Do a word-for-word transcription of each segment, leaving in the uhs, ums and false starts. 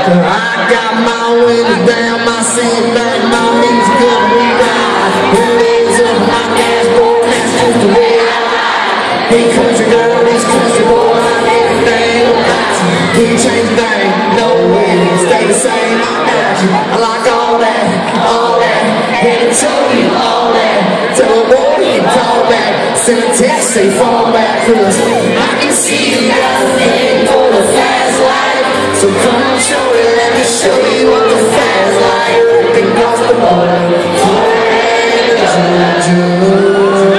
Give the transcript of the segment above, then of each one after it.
I got my windows down, my seat back, my knees good, we ride. Hands up, my dashboard, that's just the way I ride. Hey country girl, this country boy, I'm everything about you. We change things, no way, stay the same, I got you. I like all that, all that, head and toe you, all that. Tell a boy you can call back, send a text, say fall back, cause I can see you got a thing for the fast life. So come on, show me, let me show you what the fast life. Can cross the border, forever, Georgia.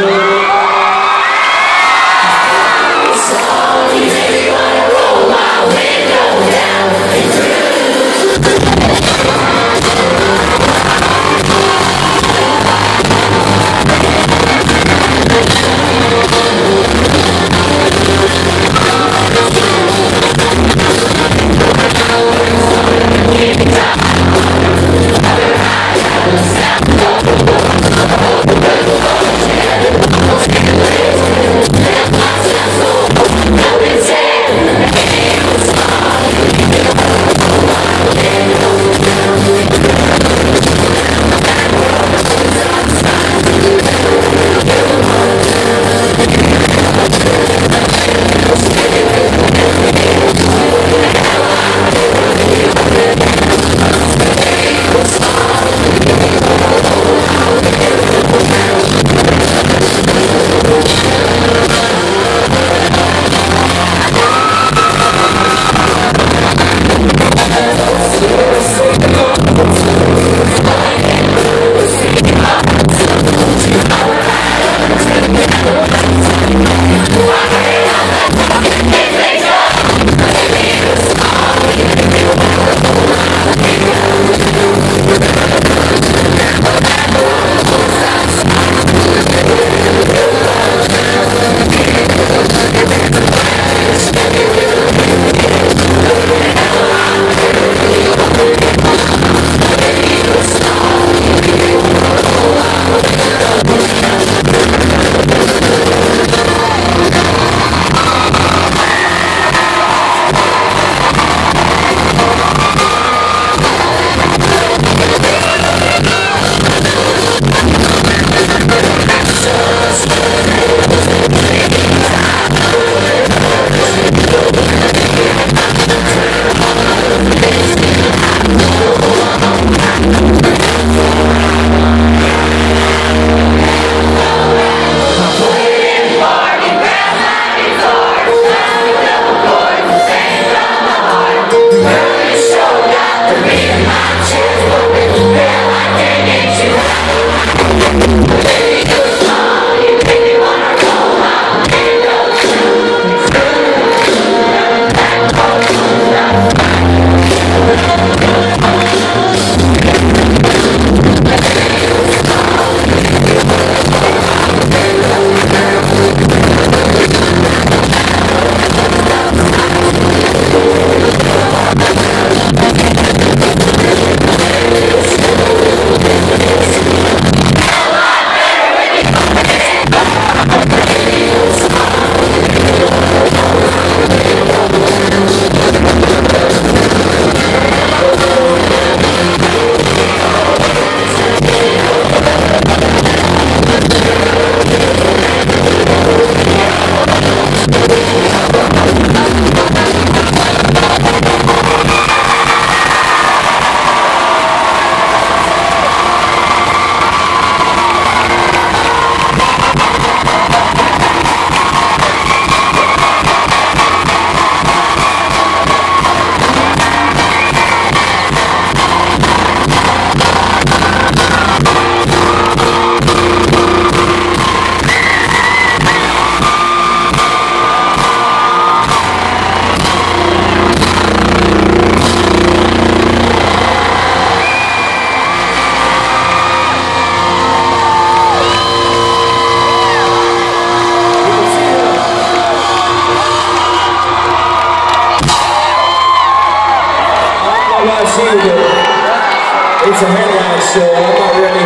It's a headline show. I'm not ready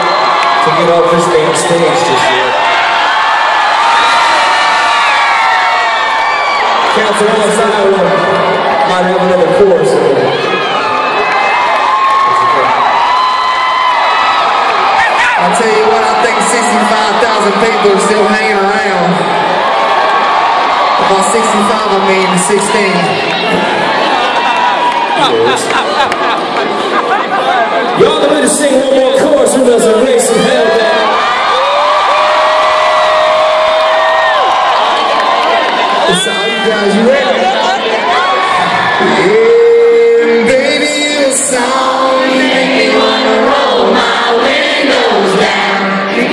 to get off this damn stage just yet. Council on Iowa might have another chorus. people are still hanging around. By sixty-five, I mean sixteen. Y'all are ready to sing one more chorus with us and raise some hell down. So you guys, you ready? Yeah, baby, your song make me wanna roll my windows down.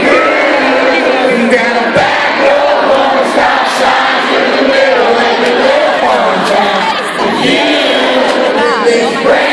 Down a back road, one stop sign through the middle, and we live on town. You, this